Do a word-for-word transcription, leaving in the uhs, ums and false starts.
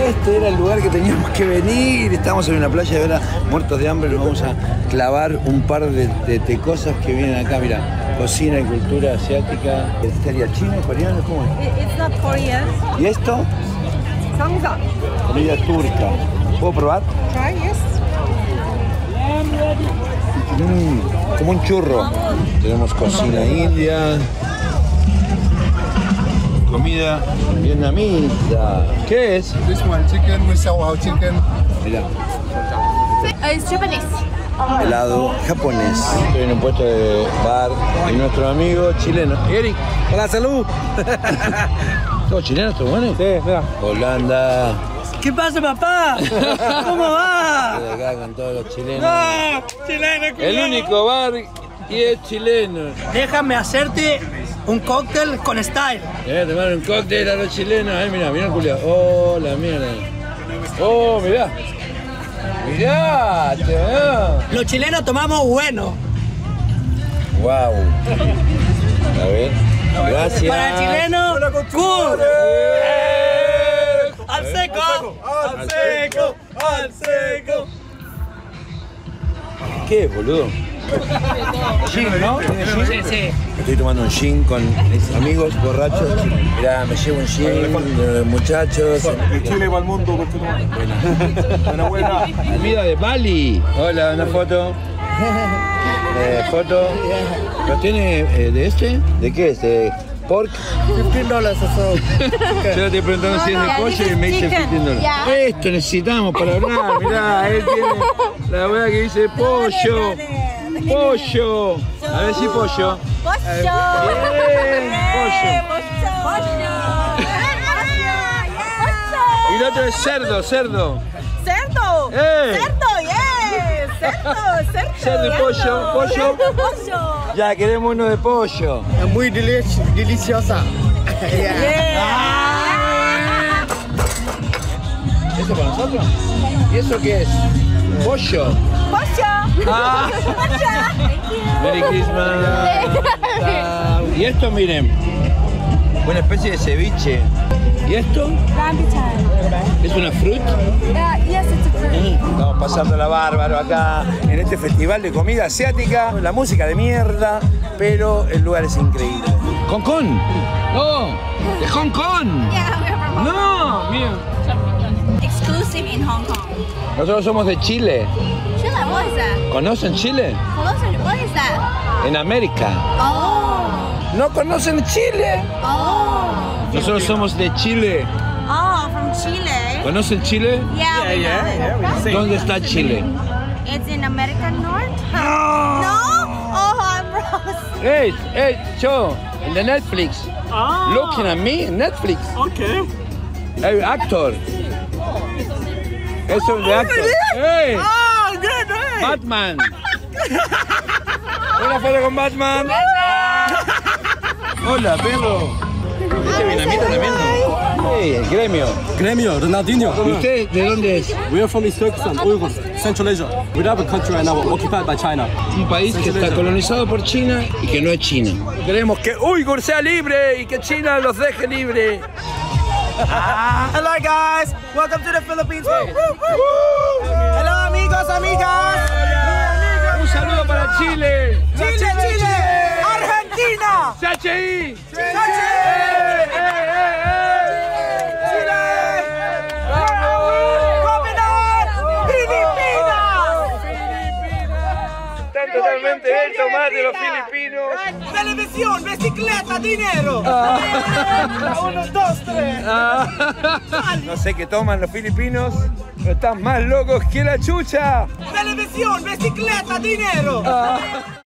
Este era el lugar que teníamos que venir. Estamos en una playa y ahora, muertos de hambre, nos vamos a clavar un par de, de, de cosas que vienen acá. Mira, cocina y cultura asiática. ¿Estaría chino, coreano? ¿Cómo es? It's not Korean. ¿Y esto? Samsa. Comida turca. ¿Puedo probar? Try, yes. Mm, como un churro. Tenemos cocina india. Comida vietnamita. ¿Qué es? This one, chicken with sour chicken. Mira, Uh, it's Japanese. helado japonés. Estoy en un puesto de bar y nuestro amigo chileno. Eric, hola, salud. ¿Todos chilenos, todos buenos? Sí, mira. Holanda. ¿Qué pasa, papá? ¿Cómo va? Estoy acá con todos los chilenos. ¡No! ¡Chileno, El culiao! único bar y es chileno. Déjame hacerte un cóctel con style. Voy a tomar un cóctel a los chilenos. Ay, mira, mira el culiao. Oh, la mierda. Oh, mirá. Mirá, te veo. Los chilenos tomamos bueno. Wow. A ver. Gracias. Para el chileno, cool. ¡Al seco! ¡Al seco! ¡Al seco! ¿Qué, boludo? Gin, ¿no? ¿Tiene gin? Sí, sí. Estoy tomando un gin con mis amigos borrachos. Mirá, me llevo un gin, eh, muchachos. De Chile va al mundo, porque no. Enhorabuena. Comida de Bali. Hola, una foto. Eh, foto. ¿Lo tiene eh, de este? ¿De qué es? ¿De pork? quince dólares o so. Yo le estoy preguntando si es de pollo y me dice quince dólares. Esto necesitamos para hablar. Mirá, él tiene la wea que dice pollo. Pollo. A ver si pollo. Pollo. Bien, pollo. Y el otro es cerdo, cerdo. Cerdo. ¡Eh! Cerdo, yes. Cerdo, cerdo. Cerdo y pollo, pollo. Pollo. Ya, queremos uno de pollo. Es muy delici- deliciosa. Yeah. ¿Eso para nosotros? ¿Y eso qué es? Pollo. Pollo. Ah. Pollo. Merry Christmas. Ah, y esto, miren, una especie de ceviche. ¿Y esto? ¿Es una fruta? Yes, it's a fruit. Estamos pasando la bárbaro acá en este festival de comida asiática. La música de mierda, pero el lugar es increíble. ¿Hong Kong? No, de Hong Kong. Yeah, we're from No, mira. exclusive in Hong Kong. Nosotros somos de Chile. Chile, what is that? ¿Conocen Chile? What is that? En América. Oh. ¿No conocen Chile? Oh. Nosotros somos de Chile. Oh, from Chile. ¿Conocen Chile? Yeah, we know it. ¿Dónde está Chile? It's in American North. No. No? Oh, I'm lost. Hey, hey, show, in the Netflix. Ah. Looking at me, Netflix. Okay. Hey, actor. Eso es de actor. Hey, Oh, good, right. Batman. Una foto con Batman. Hola, perro. ¿Este vietnamita también? Hey, el gremio. Gremio, Ronaldinho. ¿Y usted de dónde es? We are from East Turkestan, Uyghurs, Central Asia. We have a country right now occupied by China. Un país que está colonizado por China y que no es China. Queremos que Uyghur sea libre y que China los deje libre. Hello, guys. Welcome to the Philippines. Woo, woo, woo. Hello, amigos, amigas. Un saludo para Chile. Chile, Chile. Argentina. C H I. Están totalmente hechos más de los filipinos. Televisión, bicicleta, dinero. Uno, dos, tres. No sé qué toman los filipinos, pero están más locos que la chucha. Televisión, bicicleta, dinero.